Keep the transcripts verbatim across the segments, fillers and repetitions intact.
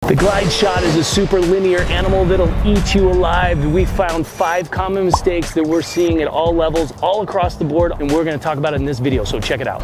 The glide shot is a super linear animal that'll eat you alive. We found five common mistakes that we're seeing at all levels, all across the board, and we're gonna talk about it in this video, so check it out.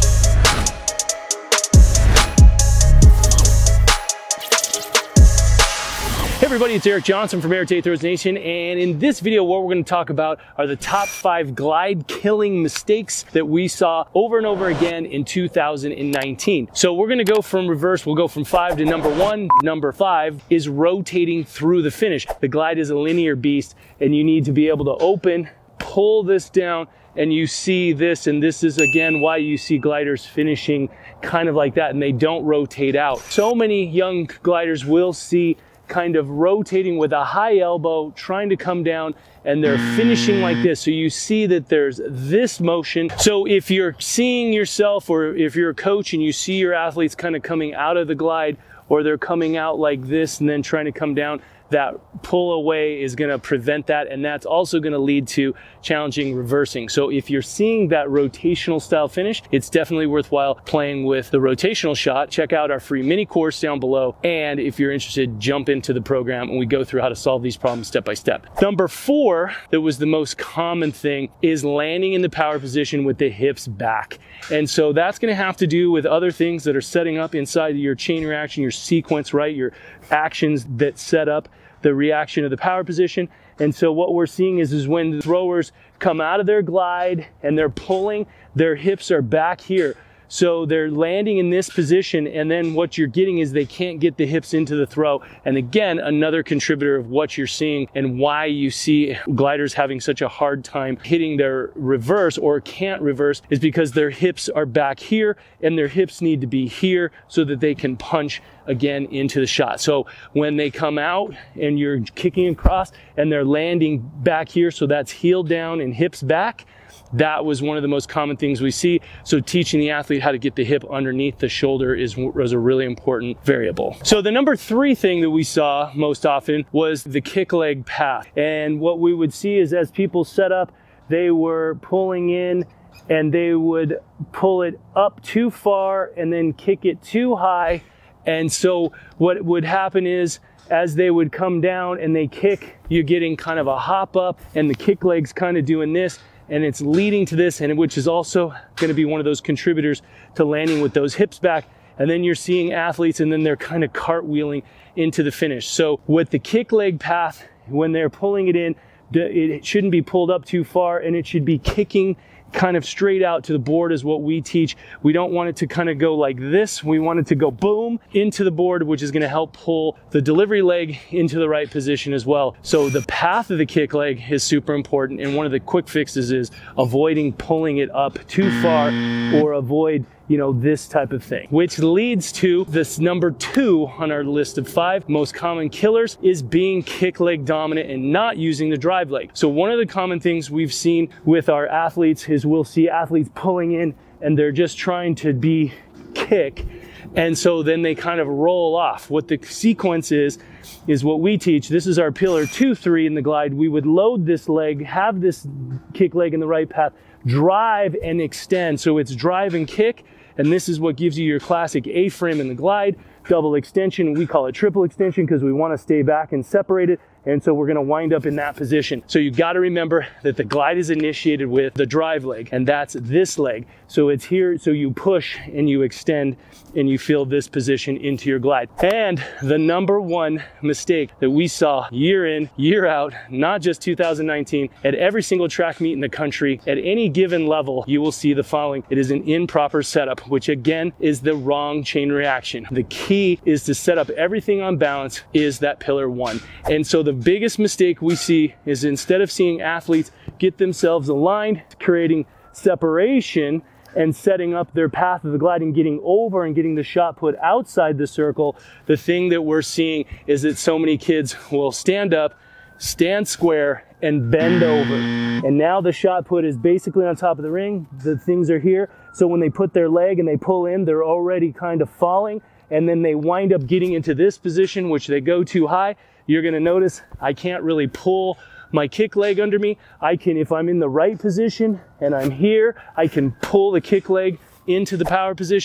Hey everybody, it's Eric Johnson from Arete Throws Nation, and in this video what we're going to talk about are the top five glide killing mistakes that we saw over and over again in two thousand nineteen. So we're going to go from reverse. We'll go from five to number one. Number five is rotating through the finish. The glide is a linear beast, and you need to be able to open, pull this down, and you see this, and this is again why you see gliders finishing kind of like that, and they don't rotate out. So many young gliders will see kind of rotating with a high elbow, trying to come down, and they're finishing like this. So you see that there's this motion. So if you're seeing yourself, or if you're a coach and you see your athletes kind of coming out of the glide, or they're coming out like this and then trying to come down, that pull away is going to prevent that, and that's also going to lead to challenging reversing. So if you're seeing that rotational style finish, it's definitely worthwhile playing with the rotational shot. Check out our free mini course down below, and if you're interested, jump into the program and we go through how to solve these problems step by step. Number four, that was the most common thing, is landing in the power position with the hips back. And so that's going to have to do with other things that are setting up inside your chain reaction, your sequence, right? Your actions that set up the reaction of the power position. And so what we're seeing is, is when the throwers come out of their glide and they're pulling, their hips are back here. So they're landing in this position, and then what you're getting is they can't get the hips into the throw. And again, another contributor of what you're seeing and why you see gliders having such a hard time hitting their reverse or can't reverse is because their hips are back here, and their hips need to be here so that they can punch again into the shot. So when they come out and you're kicking across and they're landing back here, so that's heel down and hips back, that was one of the most common things we see. So teaching the athlete how to get the hip underneath the shoulder is was a really important variable. So the number three thing that we saw most often was the kick leg path. And what we would see is, as people set up, they were pulling in and they would pull it up too far and then kick it too high. And so what would happen is, as they would come down and they kick, you're getting kind of a hop up, and the kick leg's kind of doing this, and it's leading to this, and which is also going to be one of those contributors to landing with those hips back. And then you're seeing athletes, and then they're kind of cartwheeling into the finish. So with the kick leg path, when they're pulling it in, it shouldn't be pulled up too far, and it should be kicking kind of straight out to the board is what we teach. We don't want it to kind of go like this. We want it to go boom into the board, which is going to help pull the delivery leg into the right position as well. So the path of the kick leg is super important, and one of the quick fixes is avoiding pulling it up too far, or avoid, you know, this type of thing, which leads to this number two on our list of five most common killers, is being kick leg dominant and not using the drive leg. So one of the common things we've seen with our athletes is we'll see athletes pulling in and they're just trying to be kick, and so then they kind of roll off. What the sequence is, is what we teach. This is our pillar two, three in the glide. We would load this leg, have this kick leg in the right path, drive and extend. So it's drive and kick, and this is what gives you your classic A-frame in the glide, double extension. We call it triple extension because we want to stay back and separate it. And so we're going to wind up in that position. So you got to remember that the glide is initiated with the drive leg, and that's this leg. So it's here, so you push and you extend and you feel this position into your glide. And the number one mistake that we saw year in, year out, not just two thousand nineteen, at every single track meet in the country, at any given level, you will see the following. It is an improper setup, which again is the wrong chain reaction. The key is to set up everything on balance, is that pillar one. And so the biggest mistake we see is, instead of seeing athletes get themselves aligned, creating separation and setting up their path of the glide and getting over and getting the shot put outside the circle, the thing that we're seeing is that so many kids will stand up, stand square, and bend over. And now the shot put is basically on top of the ring. The things are here. So when they put their leg and they pull in, they're already kind of falling. And then they wind up getting into this position, which they go too high. You're going to notice I can't really pull my kick leg under me. I can, if I'm in the right position and I'm here, I can pull the kick leg into the power position.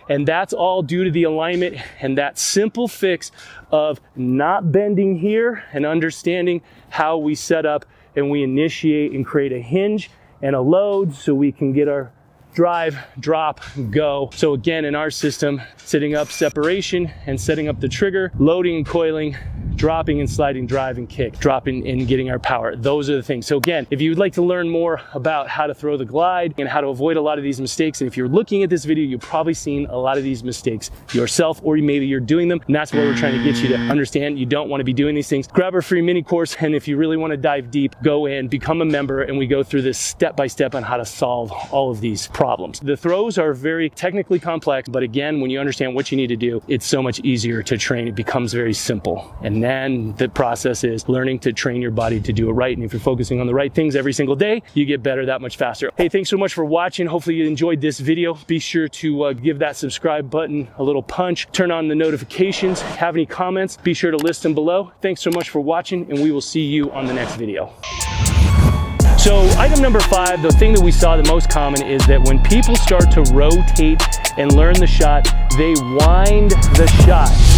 And that's all due to the alignment and that simple fix of not bending here and understanding how we set up and we initiate and create a hinge and a load so we can get our drive, drop, go. So again, in our system, setting up separation and setting up the trigger, loading and coiling, dropping and sliding, drive and kick, dropping and getting our power. Those are the things. So again, if you'd like to learn more about how to throw the glide and how to avoid a lot of these mistakes, and if you're looking at this video, you've probably seen a lot of these mistakes yourself, or maybe you're doing them, and that's what we're trying to get you to understand. You don't want to be doing these things. Grab our free mini course, and if you really want to dive deep, go in, become a member, and we go through this step by step on how to solve all of these problems. The throws are very technically complex, but again, when you understand what you need to do, it's so much easier to train. It becomes very simple. And then the process is learning to train your body to do it right. And if you're focusing on the right things every single day, you get better that much faster. Hey, thanks so much for watching. Hopefully you enjoyed this video. Be sure to uh, give that subscribe button a little punch, turn on the notifications. Have any comments, be sure to list them below. Thanks so much for watching, and we will see you on the next video. So item number five, the thing that we saw the most common is that when people start to rotate and learn the shot, they wind the shot.